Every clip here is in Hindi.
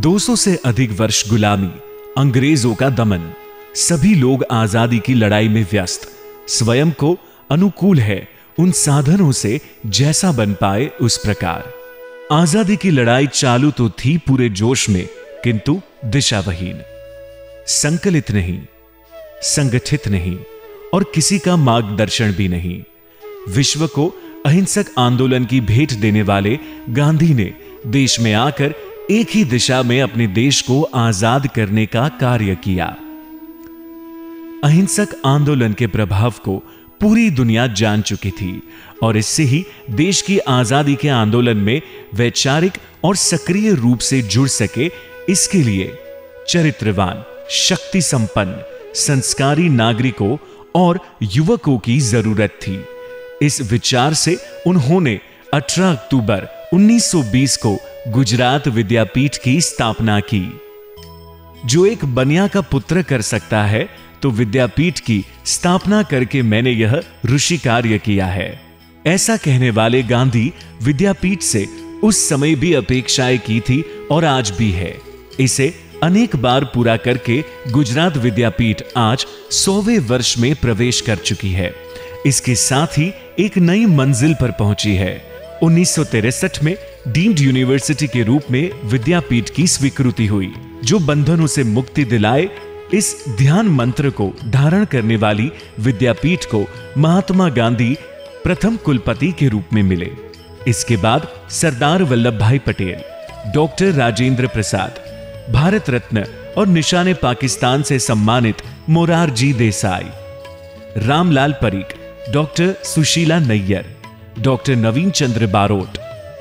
200 से अधिक वर्ष गुलामी, अंग्रेजों का दमन, सभी लोग आजादी की लड़ाई में व्यस्त। स्वयं को अनुकूल है उन साधनों से जैसा बन पाए उस प्रकार। आजादी की लड़ाई चालू तो थी पूरे जोश में, किंतु दिशाविहीन, संकलित नहीं, संगठित नहीं और किसी का मार्गदर्शन भी नहीं। विश्व को अहिंसक आंदोलन की भेंट देने वाले गांधी ने देश में आकर एक ही दिशा में अपने देश को आजाद करने का कार्य किया। अहिंसक आंदोलन के प्रभाव को पूरी दुनिया जान चुकी थी और इससे ही देश की आजादी के आंदोलन में वैचारिक और सक्रिय रूप से जुड़ सके, इसके लिए चरित्रवान, शक्ति संपन्न, संस्कारी नागरिकों और युवकों की जरूरत थी। इस विचार से उन्होंने 18 अक्टूबर 1920 को गुजरात विद्यापीठ की स्थापना की। जो एक बनिया का पुत्र कर सकता है, तो विद्यापीठ की स्थापना करके मैंने यह ऋषि कार्य किया है, ऐसा कहने वाले गांधी विद्यापीठ से उस समय भी अपेक्षाएं की थी और आज भी है। इसे अनेक बार पूरा करके गुजरात विद्यापीठ आज 100वें वर्ष में प्रवेश कर चुकी है। इसके साथ ही एक नई मंजिल पर पहुंची है। 1963 में डीम्ड यूनिवर्सिटी के रूप में विद्यापीठ की स्वीकृति हुई, जो बंधनों से मुक्ति दिलाए। इस ध्यान मंत्र को धारण करने वाली विद्यापीठ को महात्मा गांधी प्रथम कुलपति के रूप में मिले। इसके बाद सरदार वल्लभ भाई पटेल, डॉक्टर राजेंद्र प्रसाद, भारत रत्न और निशाने पाकिस्तान से सम्मानित मोरारजी देसाई, रामलाल परीख, डॉक्टर सुशीला नैयर, डॉक्टर नवीन चंद्र बारोट,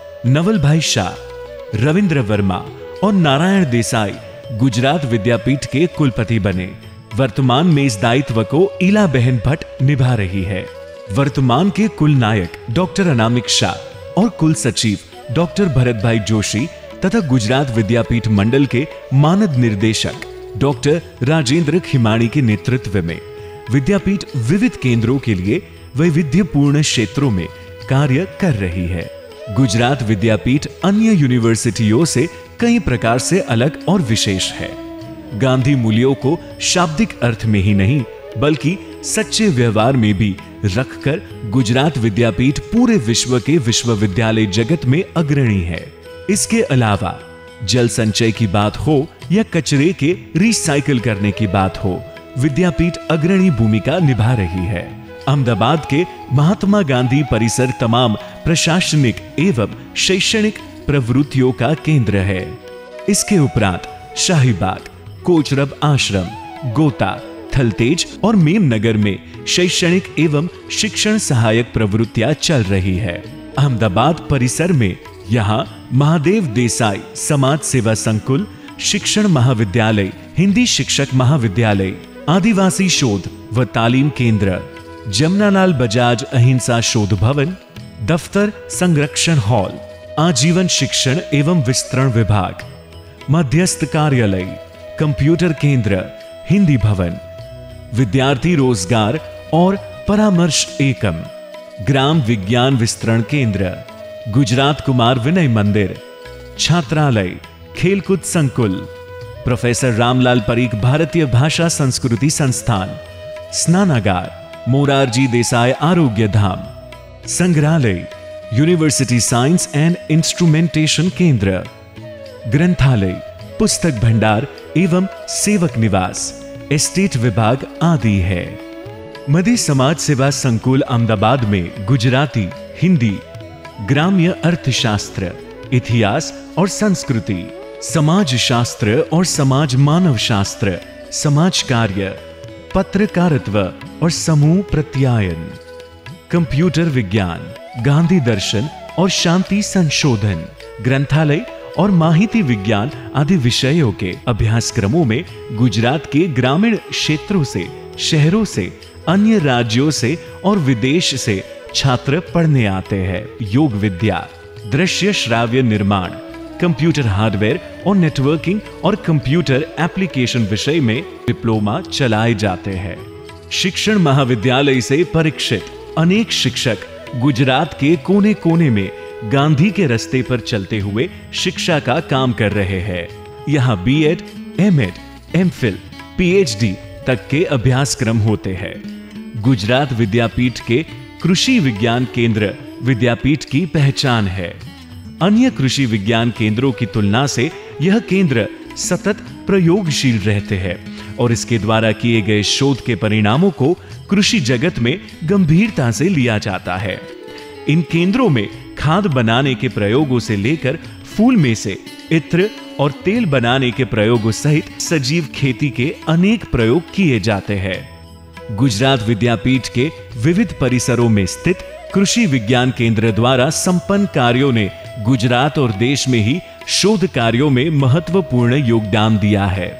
नवल भाई शाह, रविंद्र वर्मा और नारायण देसाई गुजरात विद्यापीठ के कुलपति बने। वर्तमान में इस दायित्व को इला बहन भट्ट निभा रही है। वर्तमान के कुल नायक डॉक्टर अनामिक शाह और कुल सचिव डॉक्टर भरत भाई जोशी तथा गुजरात विद्यापीठ मंडल के मानद निर्देशक डॉक्टर राजेंद्र खिमाणी के नेतृत्व में विद्यापीठ विविध केंद्रों के लिए वैविध्यपूर्ण क्षेत्रों में कार्य कर रही है। गुजरात विद्यापीठ अन्य यूनिवर्सिटियों से कई प्रकार से अलग और विशेष है। गांधी मूल्यों को शाब्दिक अर्थ में ही नहीं, बल्कि सच्चे व्यवहार में भी रखकर गुजरात विद्यापीठ पूरे विश्व के विश्वविद्यालय जगत में अग्रणी है। इसके अलावा जल संचय की बात हो या कचरे के रिसाइकिल करने की बात हो, विद्यापीठ अग्रणी भूमिका निभा रही है। अहमदाबाद के महात्मा गांधी परिसर तमाम प्रशासनिक एवं शैक्षणिक प्रवृत्तियों का केंद्र है। इसके उपरांत शाहीबाग, कोचरब आश्रम, गोता, थलतेज और मेमनगर में शैक्षणिक एवं शिक्षण सहायक प्रवृत्तियां चल रही है। अहमदाबाद परिसर में यहाँ महादेव देसाई समाज सेवा संकुल, शिक्षण महाविद्यालय, हिंदी शिक्षक महाविद्यालय, आदिवासी शोध व तालीम केंद्र, जमनालाल बजाज अहिंसा शोध भवन, दफ्तर संरक्षण हॉल, आजीवन शिक्षण एवं विस्तरण विभाग, मध्यस्थ कार्यालय, कंप्यूटर केंद्र, हिंदी भवन, विद्यार्थी रोजगार और परामर्श एकम, ग्राम विज्ञान विस्तरण केंद्र, गुजरात कुमार विनय मंदिर, छात्रालय, खेलकूद संकुल, प्रोफेसर रामलाल परीख भारतीय भाषा संस्कृति संस्थान, स्नानागार, मोरारजी देसाई आरोग्य धाम, संग्रहालय, यूनिवर्सिटी साइंस एंड इंस्ट्रूमेंटेशन केंद्र, ग्रंथालय, पुस्तक भंडार एवं सेवक निवास, एस्टेट विभाग आदि है। मध्य समाज सेवा संकुल अहमदाबाद में गुजराती, हिंदी, ग्राम्य अर्थशास्त्र, इतिहास और संस्कृति, समाज शास्त्र और समाज मानव शास्त्र, समाज कार्य, पत्रकारित्व और समूह प्रत्यायन, कंप्यूटर विज्ञान, गांधी दर्शन और शांति संशोधन, ग्रंथालय और माहिती विज्ञान आदि विषयों के अभ्यासक्रमों में गुजरात के ग्रामीण क्षेत्रों से, शहरों से, अन्य राज्यों से और विदेश से छात्र पढ़ने आते हैं। योग विद्या, दृश्य श्राव्य निर्माण, कंप्यूटर हार्डवेयर और नेटवर्किंग और कंप्यूटर एप्लीकेशन विषय में डिप्लोमा चलाए जाते हैं। शिक्षण महाविद्यालय से परीक्षित अनेक शिक्षक गुजरात के कोने कोने में गांधी के रास्ते पर चलते हुए शिक्षा का काम कर रहे हैं। यहाँ बीएड, एमएड, एमफिल, पीएचडी तक के अभ्यासक्रम होते हैं। गुजरात विद्यापीठ के कृषि विज्ञान केंद्र विद्यापीठ की पहचान है। अन्य कृषि विज्ञान केंद्रों की तुलना से यह केंद्र सतत प्रयोगशील रहते हैं और इसके द्वारा किए गए शोध के परिणामों को कृषि जगत में गंभीरता से लिया जाता है। इन केंद्रों में खाद बनाने के प्रयोगों से लेकर फूल में से इत्र और तेल बनाने के प्रयोगों सहित सजीव खेती के अनेक प्रयोग किए जाते हैं। गुजरात विद्यापीठ के विविध परिसरों में स्थित कृषि विज्ञान केंद्र द्वारा संपन्न कार्यों ने गुजरात और देश में ही शोध कार्यों में महत्वपूर्ण योगदान दिया है।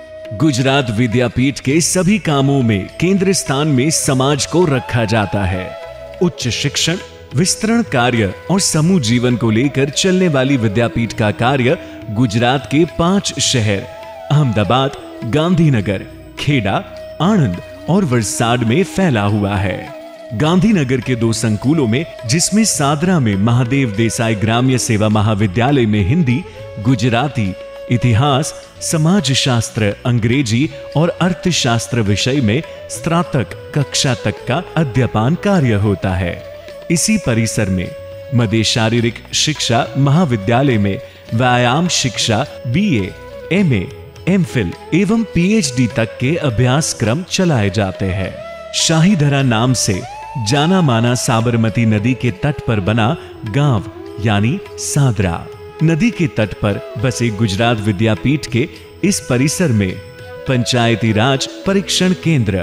गुजरात विद्यापीठ के सभी कामों में केंद्र स्थान में समाज को रखा जाता है। उच्च शिक्षण, विस्तरण कार्य और समूह जीवन को लेकर चलने वाली विद्यापीठ का कार्य गुजरात के 5 शहर अहमदाबाद, गांधीनगर, खेड़ा, आणंद और वलसाड में फैला हुआ है। गांधीनगर के 2 संकुलों में, जिसमें सादरा में महादेव देसाई ग्राम्य सेवा महाविद्यालय में हिंदी, गुजराती, इतिहास, समाजशास्त्र, अंग्रेजी और अर्थशास्त्र विषय में स्नातक कक्षा तक का अध्यापन कार्य होता है। इसी परिसर में मध्य शारीरिक शिक्षा महाविद्यालय में व्यायाम शिक्षा बीए, एमए, एमफिल एवं पीएचडी तक के अभ्यासक्रम चलाए जाते हैं। शाहीधरा नाम से जाना माना साबरमती नदी के तट पर बना गांव यानी सादरा, नदी के तट पर बसे गुजरात विद्यापीठ के इस परिसर में पंचायती राज परीक्षण केंद्र,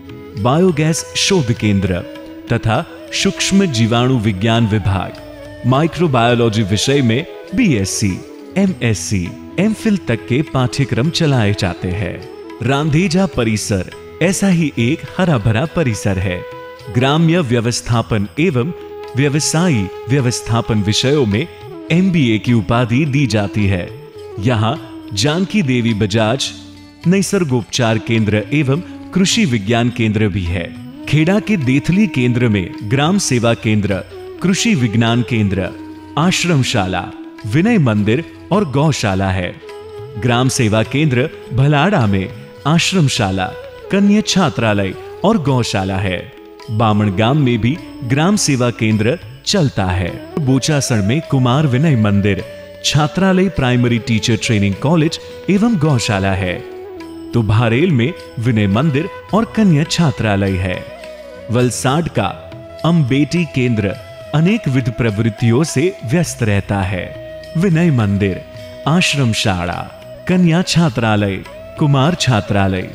बायोगैस शोध केंद्र तथा सूक्ष्म जीवाणु विज्ञान विभाग, माइक्रोबायोलॉजी विषय में बीएससी, एमएससी, एमफिल तक के पाठ्यक्रम चलाए जाते हैं। रांधेजा परिसर ऐसा ही एक हरा भरा परिसर है। ग्राम्य व्यवस्थापन एवं व्यवसायी व्यवस्थापन विषयों में एमबीए की उपाधि दी जाती है। यहाँ जानकी देवी बजाज निसर्गोपचार केंद्र एवं कृषि विज्ञान केंद्र भी है। खेड़ा के देथली केंद्र में ग्राम सेवा केंद्र, कृषि विज्ञान केंद्र, आश्रमशाला, विनय मंदिर और गौशाला है। ग्राम सेवा केंद्र भलाड़ा में आश्रमशाला, कन्या छात्रालय और गौशाला है। बामणगाम में भी ग्राम सेवा केंद्र चलता है। बोचासण में कुमार विनय मंदिर, छात्रालय, प्राइमरी टीचर ट्रेनिंग कॉलेज एवं गौशाला है। तो भारेल में विनय मंदिर और कन्या छात्रालय है। वलसाड का अम्बेटी केंद्र अनेक विध प्रवृत्तियों से व्यस्त रहता है। विनय मंदिर, आश्रमशाला, कन्या छात्रालय, कुमार छात्रालय,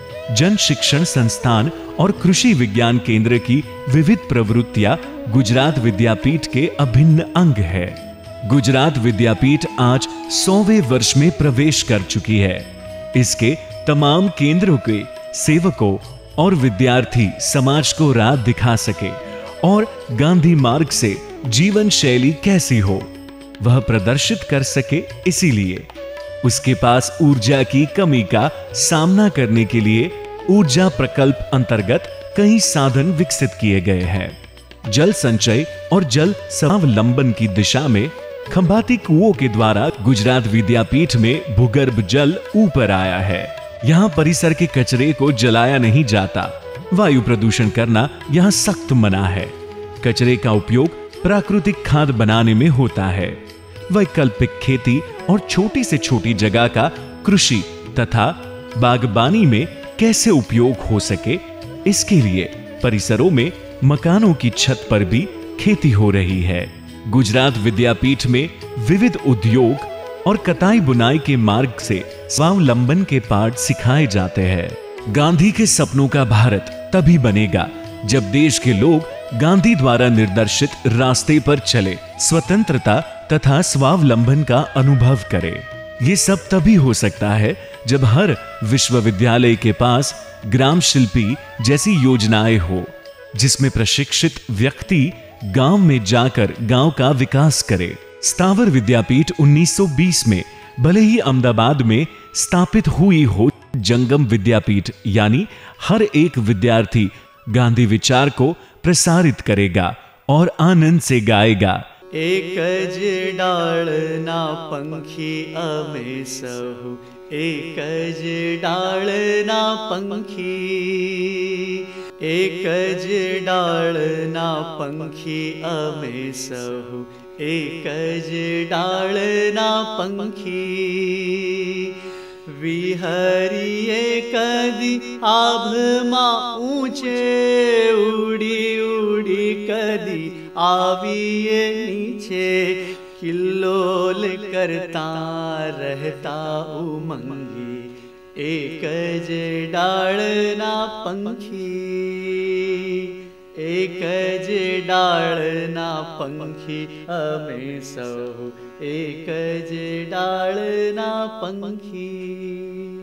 जन शिक्षण संस्थान और कृषि विज्ञान केंद्र की विविध प्रवृत्तियां गुजरात विद्यापीठ के अभिन्न अंग है। गुजरात विद्यापीठ आज 100वें वर्ष में प्रवेश कर चुकी है। इसके तमाम केंद्रों के सेवकों और विद्यार्थी समाज को राह दिखा सके और गांधी मार्ग से जीवन शैली कैसी हो वह प्रदर्शित कर सके, इसीलिए उसके पास ऊर्जा की कमी का सामना करने के लिए ऊर्जा प्रकल्प अंतर्गत कई साधन विकसित किए गए हैं। जल संचय और जल स्वावलंबन की दिशा में खंभाती कुओं के द्वारा गुजरात विद्यापीठ में भूगर्भ जल ऊपर आया है। यहाँ परिसर के कचरे को जलाया नहीं जाता। वायु प्रदूषण करना यहाँ सख्त मना है। कचरे का उपयोग प्राकृतिक खाद बनाने में होता है। वैकल्पिक खेती और छोटी से छोटी जगह का कृषि तथा बागबानी में कैसे उपयोग हो सके, इसके लिए परिसरों में मकानों की छत पर भी खेती हो रही है। गुजरात विद्यापीठ में विविध उद्योग और कताई बुनाई के मार्ग से स्वावलंबन के पाठ सिखाए जाते हैं। गांधी के सपनों का भारत तभी बनेगा जब देश के लोग गांधी द्वारा निर्देशित रास्ते पर चले, स्वतंत्रता तथा स्वावलंबन का अनुभव करें। ये सब तभी हो सकता है जब हर विश्वविद्यालय के पास ग्राम शिल्पी जैसी योजनाएं हो, जिसमें प्रशिक्षित व्यक्ति गांव में जाकर गांव का विकास करे। स्थावर विद्यापीठ 1920 में भले ही अहमदाबाद में स्थापित हुई हो, जंगम विद्यापीठ यानी हर एक विद्यार्थी गांधी विचार को प्रसारित करेगा और आनंद से गाएगा, एक ज डाळना पंखी अमे सहु, एक ज डाळना पंखी, एक ज डाळना पंखी अमे सहु, एक ज डाळना पंखी। विहरिए कदी आभमा ऊंचे, उड़ी उड़ी कदी आविए नीचे, किल्लोल करता रहता उमंगी, एक ज डाळना पंखी, एक ज डाळना पंखी अमे सहु, एक ज डाळना पंखी।